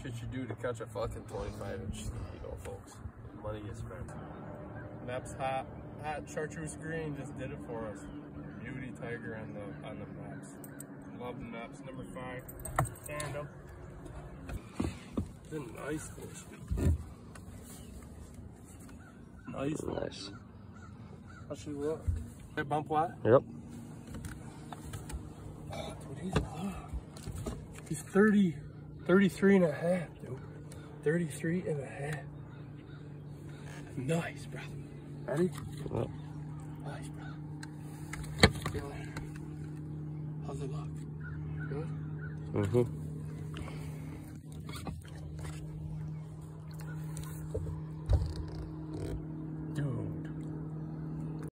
shit you do to catch a fucking 25-inch, you know, folks. Money is spent. Mepps hot chartreuse green just did it for us. Beauty tiger on the Mepps. Love the Mepps. Number 5. Stand up. Been nice fish. Nice. Nice. How should we look? Hey, bump what? Yep. Oh, dude, he's 33 and a half, dude. 33 and a half. Nice, brother. Ready? Yep. Nice, brother. How's it look? Good? Mm-hmm.